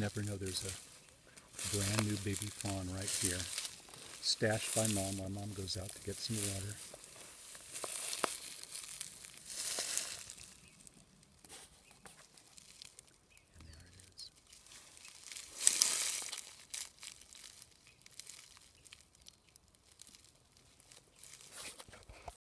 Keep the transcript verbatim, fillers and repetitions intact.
never know. There's a brand new baby fawn right here, stashed by Mom while Mom goes out to get some water.